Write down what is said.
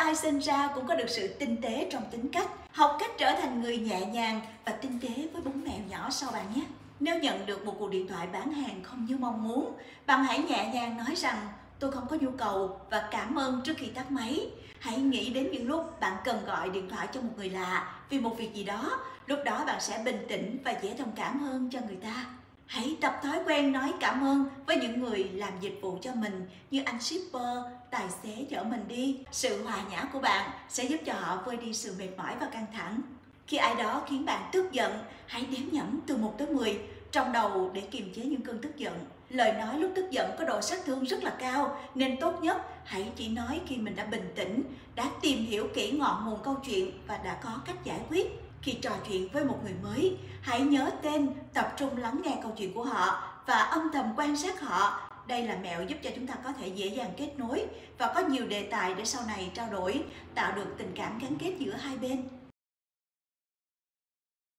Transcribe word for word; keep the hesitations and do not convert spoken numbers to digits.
ai sinh ra cũng có được sự tinh tế trong tính cách. Học cách trở thành người nhẹ nhàng và tinh tế với bốn mẹo nhỏ sau bạn nhé. Nếu nhận được một cuộc điện thoại bán hàng không như mong muốn, bạn hãy nhẹ nhàng nói rằng tôi không có nhu cầu và cảm ơn trước khi tắt máy. Hãy nghĩ đến những lúc bạn cần gọi điện thoại cho một người lạ vì một việc gì đó. Lúc đó bạn sẽ bình tĩnh và dễ thông cảm hơn cho người ta. Hãy tập thói quen nói cảm ơn với những người làm dịch vụ cho mình như anh shipper, tài xế chở mình đi. Sự hòa nhã của bạn sẽ giúp cho họ vơi đi sự mệt mỏi và căng thẳng. Khi ai đó khiến bạn tức giận, hãy đếm nhẩm từ một tới mười trong đầu để kiềm chế những cơn tức giận. Lời nói lúc tức giận có độ sát thương rất là cao, nên tốt nhất hãy chỉ nói khi mình đã bình tĩnh, đã tìm hiểu kỹ ngọn nguồn câu chuyện và đã có cách giải quyết. Khi trò chuyện với một người mới, hãy nhớ tên, tập trung lắng nghe câu chuyện của họ và âm thầm quan sát họ. Đây là mẹo giúp cho chúng ta có thể dễ dàng kết nối và có nhiều đề tài để sau này trao đổi, tạo được tình cảm gắn kết giữa hai bên.